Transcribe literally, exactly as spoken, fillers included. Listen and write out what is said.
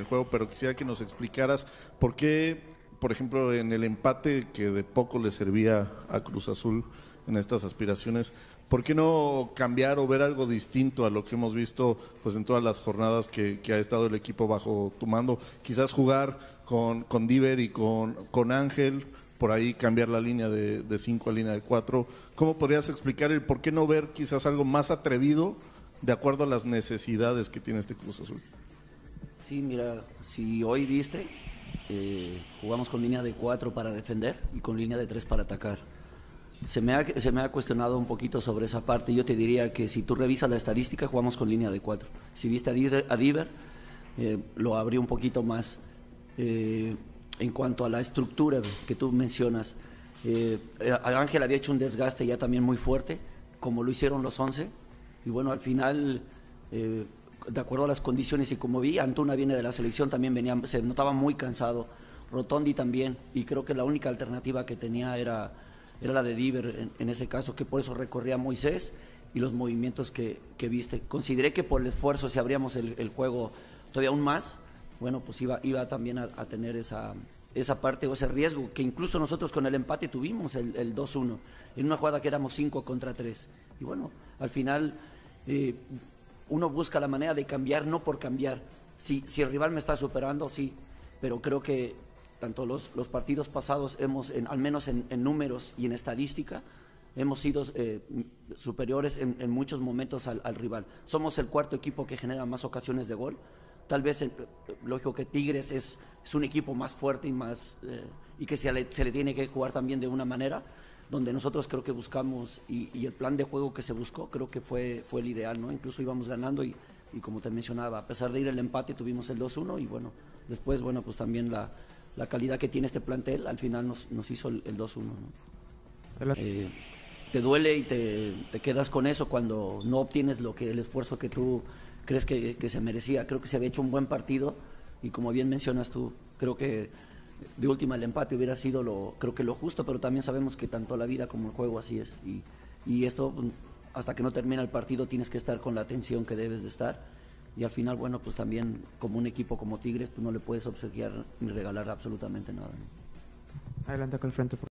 el juego, pero quisiera que nos explicaras por qué, por ejemplo, en el empate que de poco le servía a Cruz Azul en estas aspiraciones, ¿por qué no cambiar o ver algo distinto a lo que hemos visto pues en todas las jornadas que, que ha estado el equipo bajo tu mando? Quizás jugar con, con Diver y con, con Ángel, por ahí cambiar la línea de, de cinco a línea de cuatro. ¿Cómo podrías explicar el por qué no ver quizás algo más atrevido de acuerdo a las necesidades que tiene este Cruz Azul? Sí, mira, si hoy viste, eh, jugamos con línea de cuatro para defender y con línea de tres para atacar. Se me, ha, se me ha cuestionado un poquito sobre esa parte. Yo te diría que si tú revisas la estadística, jugamos con línea de cuatro. Si viste a Diver, a Diver eh, lo abrí un poquito más. Eh, en cuanto a la estructura que tú mencionas, eh, Ángel había hecho un desgaste ya también muy fuerte, como lo hicieron los once. Y bueno, al final, eh, de acuerdo a las condiciones y como vi, Antuna viene de la selección, también venía, se notaba muy cansado. Rotondi también. Y creo que la única alternativa que tenía era... era la de Diver en, en ese caso, que por eso recorría Moisés y los movimientos que, que viste. Consideré que por el esfuerzo, si abríamos el, el juego todavía aún más, bueno, pues iba, iba también a, a tener esa, esa parte o ese riesgo, que incluso nosotros con el empate tuvimos el, el dos uno, en una jugada que éramos cinco contra tres. Y bueno, al final eh, uno busca la manera de cambiar, no por cambiar. Si, si el rival me está superando, sí, pero creo que tanto los, los partidos pasados hemos, en, al menos en, en números y en estadística, hemos sido eh, superiores en, en muchos momentos al, al rival. Somos el cuarto equipo que genera más ocasiones de gol. Tal vez, eh, lógico que Tigres es, es un equipo más fuerte y, más, eh, y que se le, se le tiene que jugar también de una manera, donde nosotros creo que buscamos, y, y el plan de juego que se buscó, creo que fue, fue el ideal, ¿no? Incluso íbamos ganando y, y como te mencionaba, a pesar de ir el empate, tuvimos el dos uno y bueno, después, bueno, pues también la... la calidad que tiene este plantel al final nos, nos hizo el, el dos uno, ¿no? Eh, te duele y te, te quedas con eso cuando no obtienes lo que el esfuerzo que tú crees que, que se merecía. Creo que se había hecho un buen partido y como bien mencionas tú, creo que de última el empate hubiera sido lo, creo que lo justo, pero también sabemos que tanto la vida como el juego así es y, y esto hasta que no termina el partido tienes que estar con la atención que debes de estar. Y al final, bueno, pues también como un equipo como Tigres, tú no le puedes obsequiar ni regalar absolutamente nada, ¿no? Adelante con el frente.